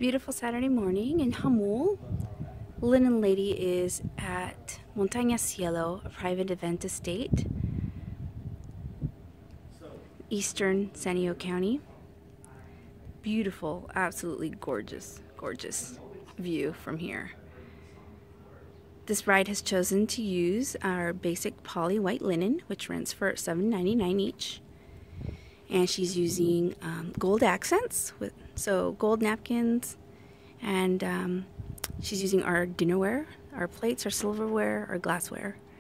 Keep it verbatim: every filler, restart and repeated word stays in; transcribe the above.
Beautiful Saturday morning in Jamul. Linen Lady is at Montaña Cielo, a private event estate, eastern San Diego County. Beautiful, absolutely gorgeous, gorgeous view from here. This bride has chosen to use our basic poly white linen, which rents for seven ninety-nine each. And she's using um, gold accents, with so gold napkins, and um, she's using our dinnerware, our plates, our silverware, our glassware.